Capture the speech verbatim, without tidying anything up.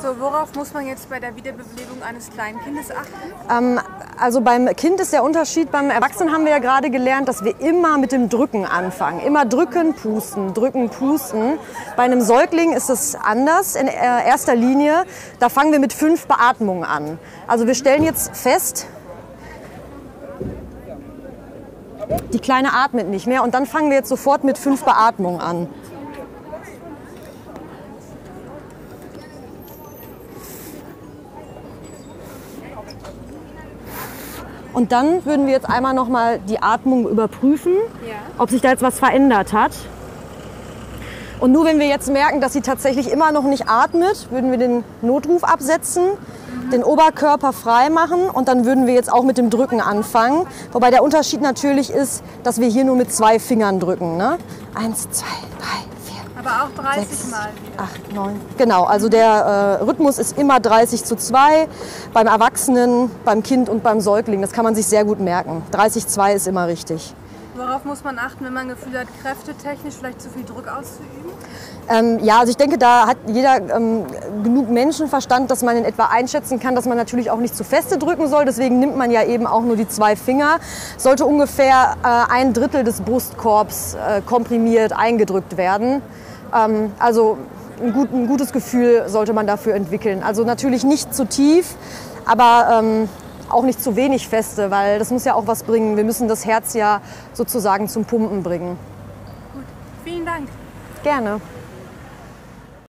So, worauf muss man jetzt bei der Wiederbelebung eines kleinen Kindes achten? Ähm, also beim Kind ist der Unterschied, beim Erwachsenen haben wir ja gerade gelernt, dass wir immer mit dem Drücken anfangen. Immer drücken, pusten, drücken, pusten. Bei einem Säugling ist es anders in erster Linie. Da fangen wir mit fünf Beatmungen an. Also wir stellen jetzt fest, die Kleine atmet nicht mehr und dann fangen wir jetzt sofort mit fünf Beatmungen an. Und dann würden wir jetzt einmal noch mal die Atmung überprüfen, ja, ob sich da jetzt was verändert hat. Und nur wenn wir jetzt merken, dass sie tatsächlich immer noch nicht atmet, würden wir den Notruf absetzen, mhm, den Oberkörper frei machen und dann würden wir jetzt auch mit dem Drücken anfangen. Wobei der Unterschied natürlich ist, dass wir hier nur mit zwei Fingern drücken. Ne? Eins, zwei, drei, vier. Aber auch dreißig sechs, Mal wieder. acht, neun. Genau, also der äh, Rhythmus ist immer dreißig zu zwei, beim Erwachsenen, beim Kind und beim Säugling. Das kann man sich sehr gut merken. dreißig zu zwei ist immer richtig. Worauf muss man achten, wenn man das Gefühl hat, kräftetechnisch vielleicht zu viel Druck auszuüben? Ähm, ja, also ich denke, da hat jeder ähm, genug Menschenverstand, dass man in etwa einschätzen kann, dass man natürlich auch nicht zu feste drücken soll. Deswegen nimmt man ja eben auch nur die zwei Finger. Sollte ungefähr äh, ein Drittel des Brustkorbs äh, komprimiert eingedrückt werden. Ähm, also ein, gut, ein gutes Gefühl sollte man dafür entwickeln. Also natürlich nicht zu tief, aber ähm, auch nicht zu wenig feste, weil das muss ja auch was bringen. Wir müssen das Herz ja sozusagen zum Pumpen bringen. Gut, vielen Dank. Gerne.